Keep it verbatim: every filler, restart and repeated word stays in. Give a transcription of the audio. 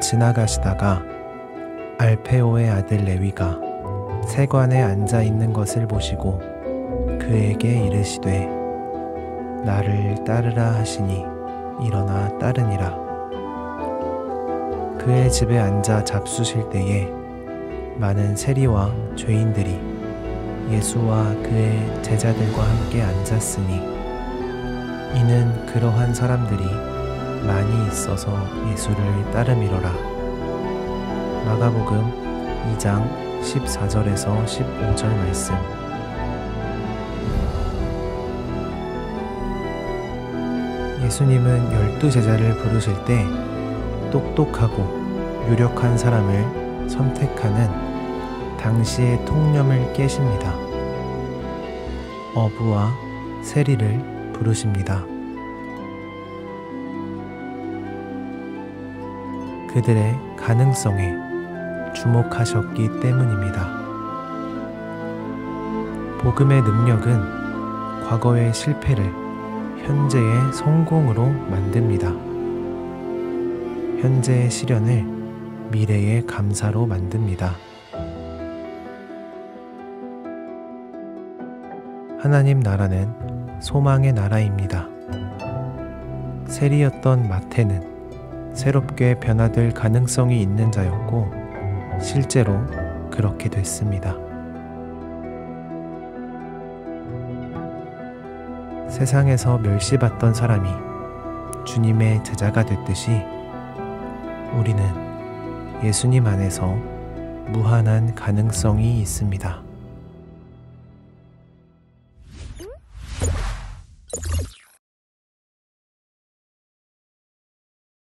지나가시다가 알페오의 아들 레위가 세관에 앉아 있는 것을 보시고 그에게 이르시되 나를 따르라 하시니 일어나 따르니라. 그의 집에 앉아 잡수실 때에 많은 세리와 죄인들이 예수와 그의 제자들과 함께 앉았으니 이는 그러한 사람들이 많이 있어서 예수를 따름이로라. 마가복음 이 장 십사 절에서 십오 절 말씀. 예수님은 열두 제자를 부르실 때 똑똑하고 유력한 사람을 선택하는 당시의 통념을 깨십니다. 어부와 세리를 부르십니다. 그들의 가능성에 주목하셨기 때문입니다. 복음의 능력은 과거의 실패를 현재의 성공으로 만듭니다. 현재의 시련을 미래의 감사로 만듭니다. 하나님 나라는 소망의 나라입니다. 세리였던 마태는 새롭게 변화될 가능성이 있는 자였고 실제로 그렇게 됐습니다. 세상에서 멸시받던 사람이 주님의 제자가 됐듯이 우리는 예수님 안에서 무한한 가능성이 있습니다.